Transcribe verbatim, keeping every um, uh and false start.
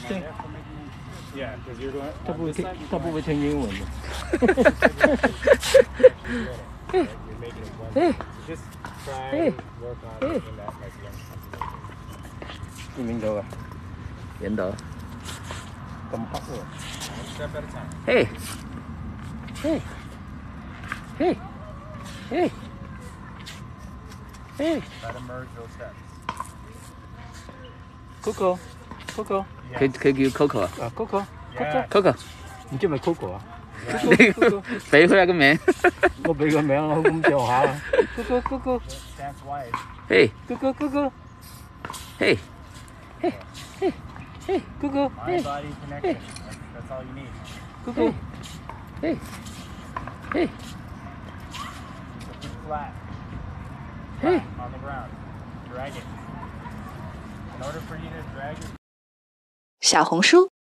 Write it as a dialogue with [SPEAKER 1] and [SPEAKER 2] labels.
[SPEAKER 1] 对。
[SPEAKER 2] Yeah, because you're going.
[SPEAKER 1] 他不会听，他不会听英文的。
[SPEAKER 2] You're making it one.
[SPEAKER 1] Hey.
[SPEAKER 2] Just try and work on
[SPEAKER 1] Hey.
[SPEAKER 2] making that like young.
[SPEAKER 1] 知名度啊？
[SPEAKER 3] 影到。
[SPEAKER 1] 咁黑喎。
[SPEAKER 2] One step at a time.
[SPEAKER 3] Hey. Hey. Hey. Hey. Hey.
[SPEAKER 2] Try to merge those steps.
[SPEAKER 1] Coco, Coco.
[SPEAKER 3] 佢佢叫 Coco 啊？
[SPEAKER 1] 啊 Coco,
[SPEAKER 2] Yeah.
[SPEAKER 3] Coco，
[SPEAKER 1] 唔知係咪 Coco 啊？
[SPEAKER 3] 你俾佢一個名。
[SPEAKER 1] 我俾個名我咁上下。Coco, Coco.
[SPEAKER 2] That's wide.
[SPEAKER 3] Hey.
[SPEAKER 1] Coco, Coco.
[SPEAKER 3] Hey.
[SPEAKER 1] Hey, hey, Coco.
[SPEAKER 2] Mind body connection. That's, that's all you need.
[SPEAKER 1] Coco.
[SPEAKER 3] Hey. Hey.
[SPEAKER 2] So keep flat.
[SPEAKER 3] Hey.
[SPEAKER 2] Flat on the ground. Drag it. In order for you to drag it.
[SPEAKER 4] 小红书